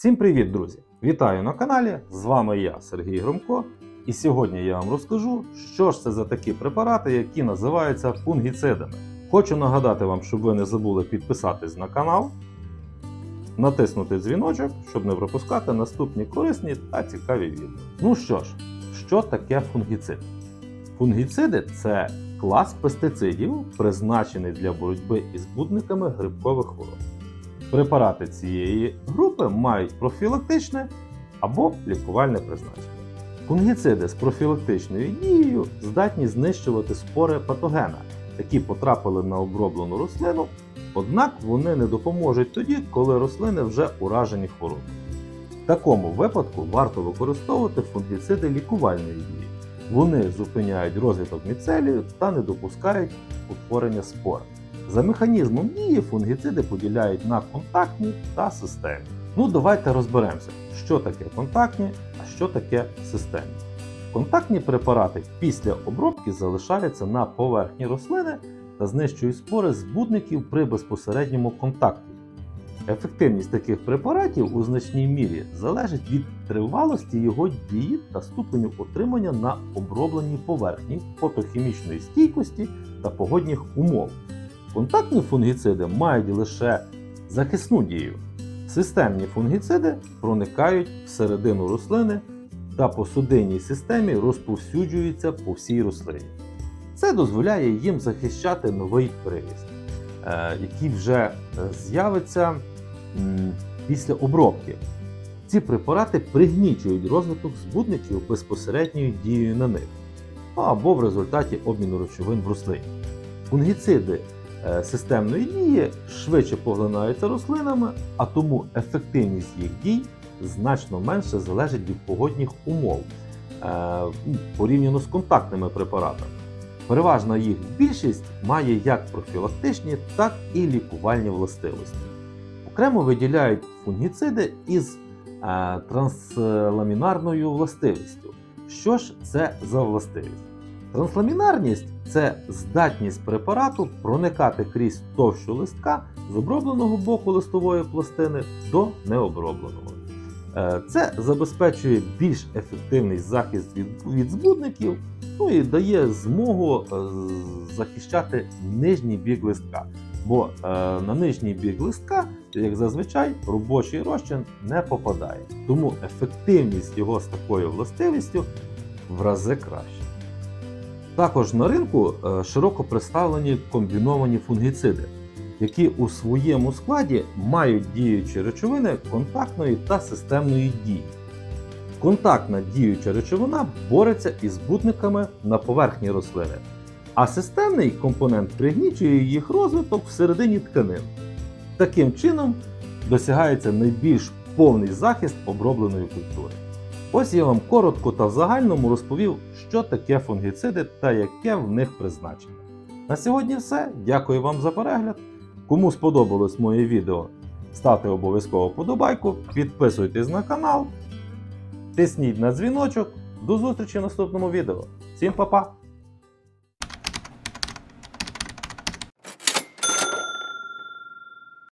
Всім привіт, друзі! Вітаю на каналі, з вами я, Сергій Громко, і сьогодні я вам розкажу, що ж це за такі препарати, які називаються фунгіцидами. Хочу нагадати вам, щоб ви не забули підписатись на канал, натиснути дзвіночок, щоб не пропускати наступні корисні та цікаві відео. Ну що ж, що таке фунгіцид? Фунгіциди – це клас пестицидів, призначений для боротьби із збудниками грибкових хвороб. Препарати цієї групи мають профілактичне або лікувальне призначення. Фунгіциди з профілактичною дією здатні знищувати спори патогена, які потрапили на оброблену рослину, однак вони не допоможуть тоді, коли рослини вже уражені хворобою. В такому випадку варто використовувати фунгіциди лікувальної дії. Вони зупиняють розвиток міцелію та не допускають утворення спор. За механізмом дії фунгіциди поділяють на контактні та системні. Ну давайте розберемося, що таке контактні, а що таке системні. Контактні препарати після обробки залишаються на поверхні рослини та знищують спори збудників при безпосередньому контакті. Ефективність таких препаратів у значній мірі залежить від тривалості його дії та ступеню отримання на обробленій поверхні, фотохімічної стійкості та погодних умов. Контактні фунгіциди мають лише захисну дію. Системні фунгіциди проникають всередину рослини та по судинній системі розповсюджуються по всій рослині. Це дозволяє їм захищати новий приріст, який вже з'явиться після обробки. Ці препарати пригнічують розвиток збудників безпосередньою дією на них, або в результаті обміну речовин в рослині. Фунгіциди системної дії швидше поглинаються рослинами, а тому ефективність їх дій значно менше залежить від погодних умов порівняно з контактними препаратами. Переважна їх більшість має як профілактичні, так і лікувальні властивості. Окремо виділяють фунгіциди із трансламінарною властивістю. Що ж це за властивість? Трансламінарність – це здатність препарату проникати крізь товщу листка з обробленого боку листової пластини до необробленого. Це забезпечує більш ефективний захист від збудників, і дає змогу захищати нижній бік листка. Бо на нижній бік листка, як зазвичай, робочий розчин не попадає. Тому ефективність його з такою властивістю в рази краще. Також на ринку широко представлені комбіновані фунгіциди, які у своєму складі мають діючі речовини контактної та системної дії. Контактна діюча речовина бореться із збудниками на поверхні рослини, а системний компонент пригнічує їх розвиток всередині тканин. Таким чином досягається найбільш повний захист обробленої культури. Ось я вам коротко та в загальному розповів, що таке фунгіциди та яке в них призначення. На сьогодні все. Дякую вам за перегляд. Кому сподобалось моє відео, ставте обов'язково вподобайку, підписуйтесь на канал, тисніть на дзвіночок. До зустрічі в наступному відео. Всім па-па!